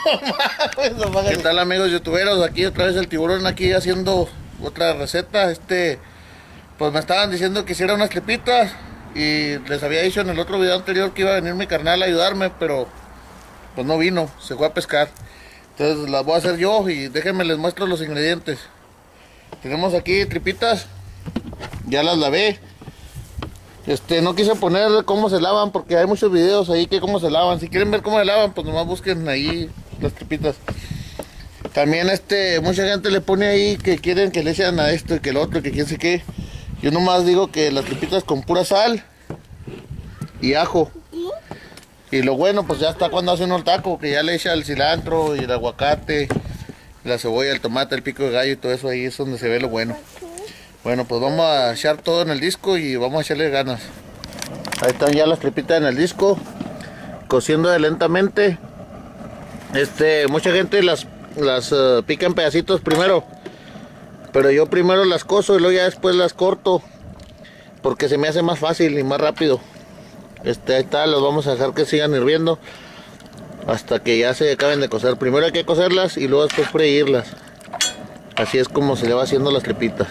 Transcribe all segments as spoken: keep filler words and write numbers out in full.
¿Qué tal, amigos youtuberos? Aquí otra vez el tiburón aquí haciendo otra receta. Este, pues me estaban diciendo que hiciera unas tripitas y les había dicho en el otro video anterior que iba a venir mi carnal a ayudarme, pero pues no vino, se fue a pescar. Entonces las voy a hacer yo y déjenme les muestro los ingredientes. Tenemos aquí tripitas, ya las lavé. Este, no quise poner cómo se lavan porque hay muchos videos ahí que cómo se lavan. Si quieren ver cómo se lavan, pues nomás busquen ahí las tripitas. También este, mucha gente le pone ahí que quieren que le echen a esto y que el otro, que quién sé qué. Yo nomás digo que las tripitas con pura sal y ajo. Y lo bueno, pues ya está cuando hace uno el taco, que ya le echa el cilantro y el aguacate, la cebolla, el tomate, el pico de gallo y todo eso. Ahí es donde se ve lo bueno. Bueno, pues vamos a echar todo en el disco y vamos a echarle ganas. Ahí están ya las tripitas en el disco, cociendo lentamente. Este, mucha gente las, las uh, pica en pedacitos primero, pero yo primero las cozo y luego ya después las corto, porque se me hace más fácil y más rápido. Este, ahí está, los vamos a dejar que sigan hirviendo hasta que ya se acaben de cocer. Primero hay que cocerlas y luego después freírlas. Así es como se le va haciendo las tripitas.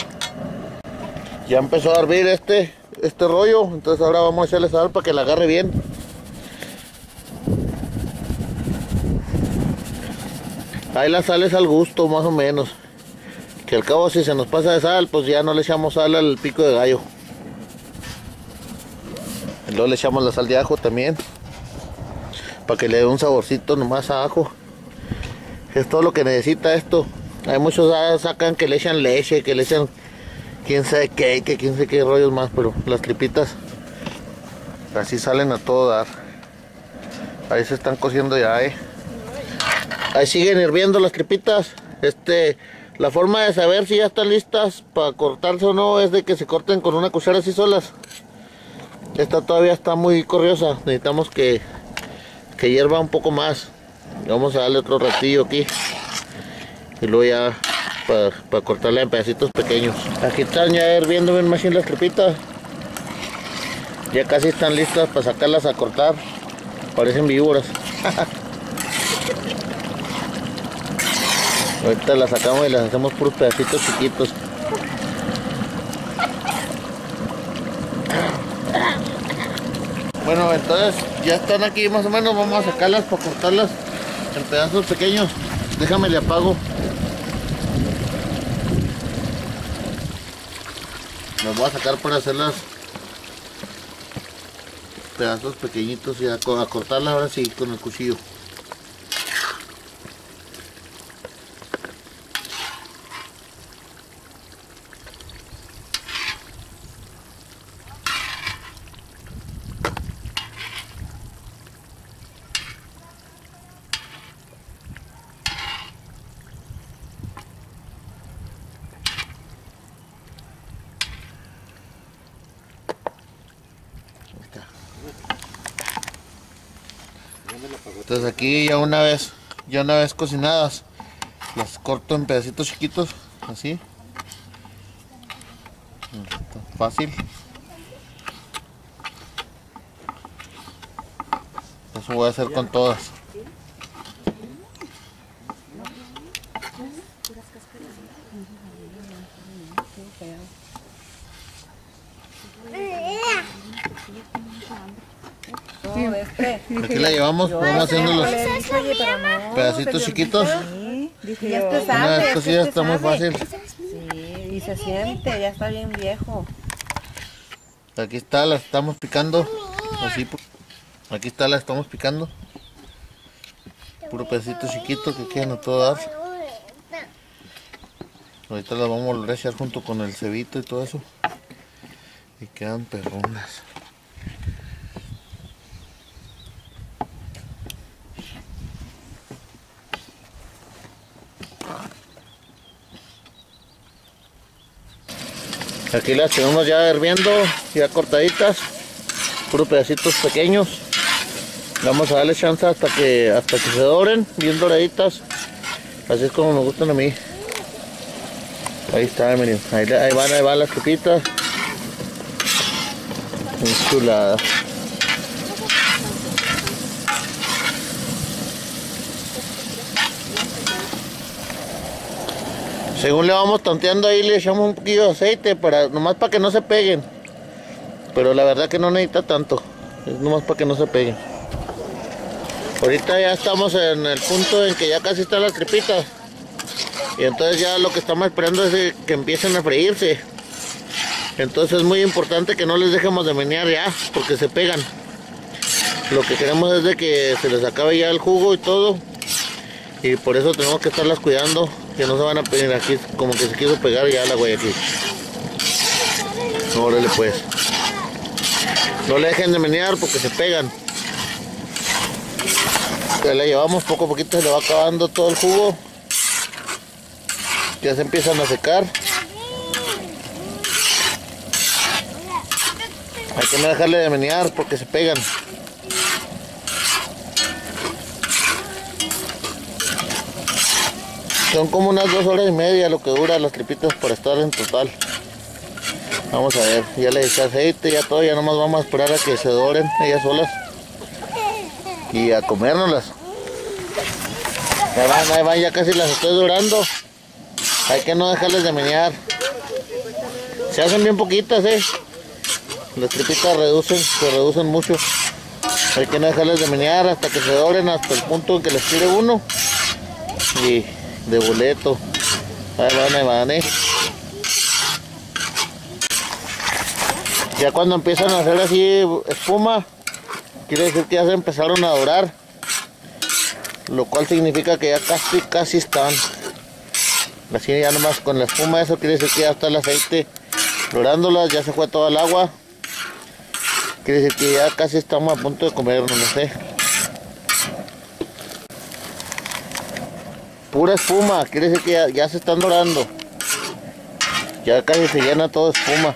Ya empezó a hervir este, este rollo, entonces ahora vamos a echarle sal para que la agarre bien. Ahí la sal es al gusto, más o menos. Que al cabo si se nos pasa de sal, pues ya no le echamos sal al pico de gallo. Y luego le echamos la sal de ajo también, para que le dé un saborcito nomás a ajo. Es todo lo que necesita esto. Hay muchos sacan que le echan leche, que le echan quién sabe qué, que quién sabe qué rollos más, pero las tripitas así salen a todo dar. Ahí se están cociendo ya, eh. Ahí siguen hirviendo las tripitas. Este, la forma de saber si ya están listas para cortarse o no es de que se corten con una cuchara así solas. Esta todavía está muy corriosa, necesitamos que, que hierva un poco más. Vamos a darle otro ratillo aquí y luego ya para pa cortarla en pedacitos pequeños. Aquí están ya hirviendo bien más las tripitas. Ya casi están listas para sacarlas a cortar. Parecen víboras. Ahorita las sacamos y las hacemos puros pedacitos chiquitos. Bueno, entonces ya están aquí más o menos. Vamos a sacarlas para cortarlas en pedazos pequeños. Déjame le apago. Las voy a sacar para hacerlas pedazos pequeñitos y a, a cortarlas ahora sí con el cuchillo. Entonces aquí ya una vez ya una vez cocinadas las corto en pedacitos chiquitos así. Está fácil. Eso voy a hacer con todas. Aquí la llevamos, vamos haciendo los pedacitos chiquitos. Dije, ya está Una vez sabe, cocida este está muy sabe. fácil. Sí, y se siente, ya está bien viejo. Aquí está, la estamos picando. Así, aquí está, la estamos picando. Puro pedacito chiquito que quedan a todo dar. Ahorita las vamos a volver a echar junto con el cebito y todo eso. Y quedan perronas. Aquí las tenemos ya hirviendo, ya cortaditas, puros pedacitos pequeños. Vamos a darle chance hasta que hasta que se doren, bien doraditas. Así es como me gustan a mí. Ahí está, miren, ahí, ahí van, ahí van las tripitas. Muy chulada. Según le vamos tanteando ahí, le echamos un poquillo de aceite para nomás para que no se peguen. Pero la verdad que no necesita tanto, es nomás para que no se peguen. Ahorita ya estamos en el punto en que ya casi están las tripitas. Y entonces ya lo que estamos esperando es que empiecen a freírse. Entonces es muy importante que no les dejemos de menear ya, porque se pegan. Lo que queremos es de que se les acabe ya el jugo y todo. Y por eso tenemos que estarlas cuidando, que no se van a pegar aquí, como que se quiso pegar ya la Guayaquil. Órale pues. No le dejen de menear porque se pegan. Ya la llevamos poco a poquito, se le va acabando todo el jugo. Ya se empiezan a secar. Hay que no dejarle de menear porque se pegan. Son como unas dos horas y media lo que dura las tripitas para estar en total. Vamos a ver, ya le eché aceite, ya todo, ya nomás vamos a esperar a que se doren ellas solas. Y a comérnoslas. Ahí van, ahí van, ya casi las estoy dorando. Hay que no dejarles de menear. Se hacen bien poquitas, eh. Las tripitas reducen, se reducen mucho. Hay que no dejarles de menear hasta que se doren, hasta el punto en que les tire uno. Y de boleto. Ahí van, ahí van, eh. Ya cuando empiezan a hacer así espuma, quiere decir que ya se empezaron a dorar. Lo cual significa que ya casi, casi están. Así ya nomás con la espuma, eso quiere decir que ya está el aceite dorándolas, ya se fue toda el agua. Quiere decir que ya casi estamos a punto de comernos, no sé. Pura espuma, quiere decir que ya, ya se están dorando. Ya casi se llena todo de espuma.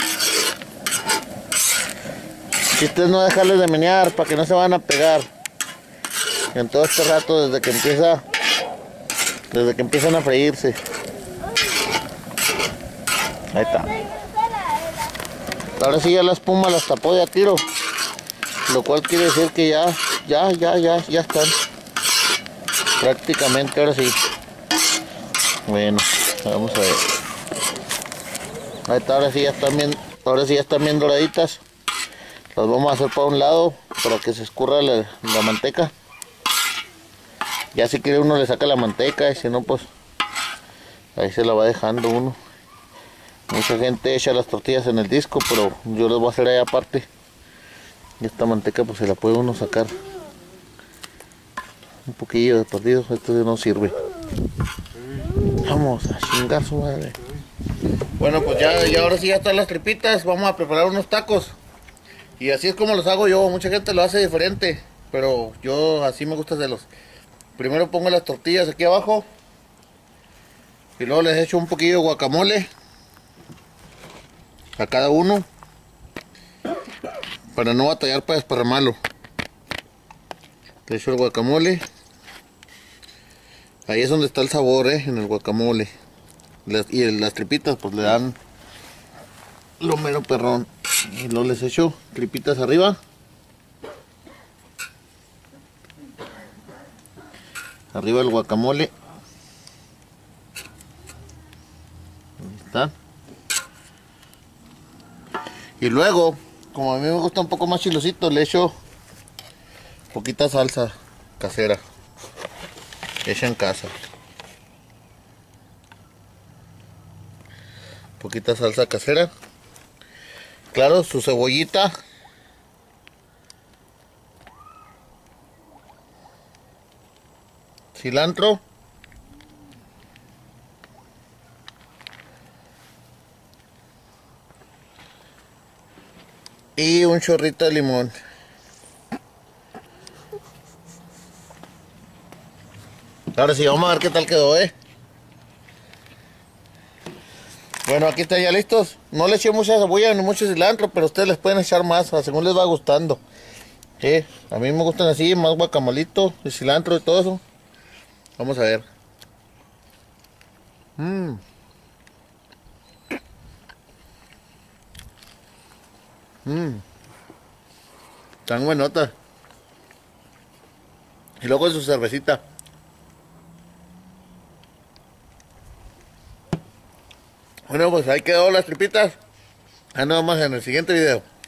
Si ustedes no dejarles de menear para que no se van a pegar. En todo este rato desde que empieza, desde que empiezan a freírse. Ahí está. Ahora sí ya la espuma las tapó de a tiro. Lo cual quiere decir que ya, ya, ya, ya, ya están. Prácticamente ahora sí. Bueno, vamos a ver. Ahí está, ahora sí ya están bien, ahora sí ya están bien doraditas. Las vamos a hacer para un lado para que se escurra la, la manteca. Ya si quiere uno le saca la manteca y si no pues ahí se la va dejando uno. Mucha gente echa las tortillas en el disco, pero yo las voy a hacer ahí aparte. Y esta manteca pues se la puede uno sacar un poquillo de partido, esto no sirve. Vamos a chingar su madre. Bueno, pues ya, ya ahora sí ya están las tripitas, vamos a preparar unos tacos. Y así es como los hago yo, mucha gente lo hace diferente, pero yo así me gusta hacerlos. Primero pongo las tortillas aquí abajo y luego les echo un poquillo de guacamole a cada uno para no batallar para desparramarlo. Le echo el guacamole, ahí es donde está el sabor, eh, en el guacamole. Las, y las tripitas pues le dan lo mero perrón. Y luego les echo tripitas arriba. Arriba el guacamole. Ahí está. Y luego, como a mí me gusta un poco más chilosito, le echo poquita salsa casera hecha en casa. Poquita salsa casera. Claro, su cebollita. Cilantro. Y un chorrito de limón. Ahora sí, vamos a ver qué tal quedó, eh. Bueno, aquí están ya listos. No le eché mucha cebolla ni mucho cilantro, pero ustedes les pueden echar más, según les va gustando. ¿Sí? A mí me gustan así, más guacamolito, y cilantro y todo eso. Vamos a ver. Mmm. Mmm. Tan buenotas. Y luego su cervecita. Bueno, pues ahí quedó las tripitas. Ah, nos vemos en el siguiente video.